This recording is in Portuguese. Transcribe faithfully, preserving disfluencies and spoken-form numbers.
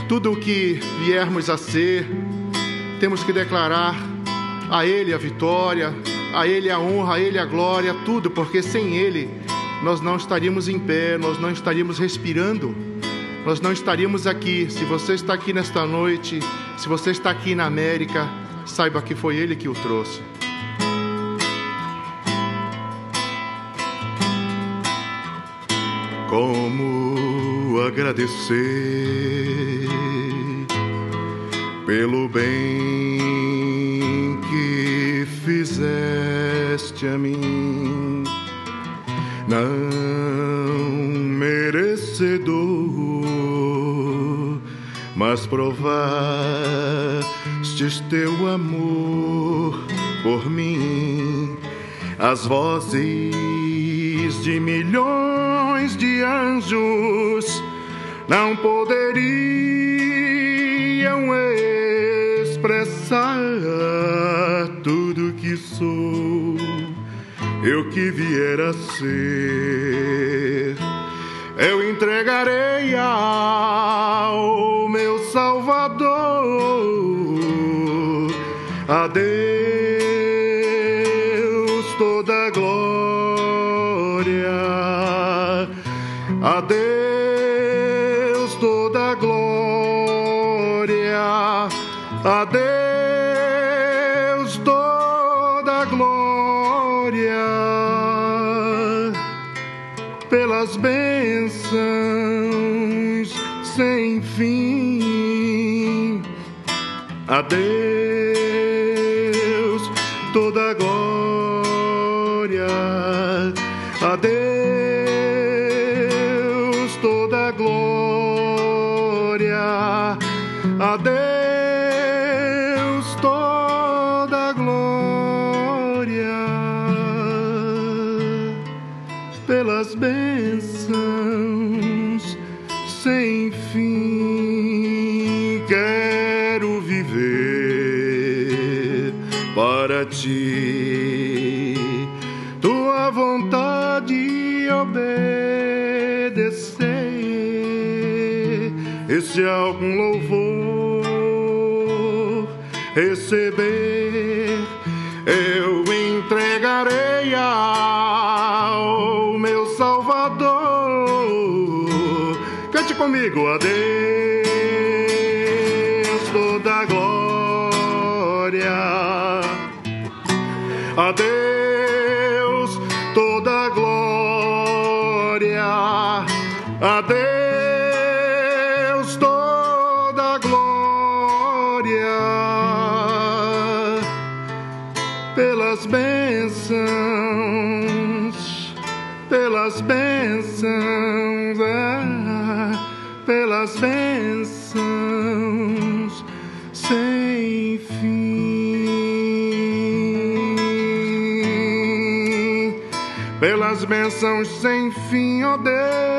Tudo o que viermos a ser, temos que declarar a Ele a vitória, a Ele a honra, a Ele a glória, tudo, porque sem Ele nós não estaríamos em pé, nós não estaríamos respirando, nós não estaríamos aqui. Se você está aqui nesta noite, se você está aqui na América, saiba que foi Ele que o trouxe. Como agradecer pelo bem que fizeste a mim, não merecedor, mas provastes teu amor por mim. As vozes de milhões de anjos não poderiam expressar tudo que sou, eu que vier a ser. Eu entregarei ao meu Salvador, a Deus toda a glória, a Deus toda a glória, a Deus toda a glória, pelas bênçãos sem fim, a Deus toda a glória, a Deus toda a glória, a Deus toda a glória, pelas bênçãos sem fim. Quero viver para ti, tua vontade obedecer, e se algum louvor receber, eu entregarei ao meu Salvador. Cante comigo, a Deus toda a glória, a Deus toda a glória, a Deus toda a glória, pelas bênçãos, pelas bênçãos, ah, pelas bênçãos sem fim, pelas bênçãos sem fim, ó Deus.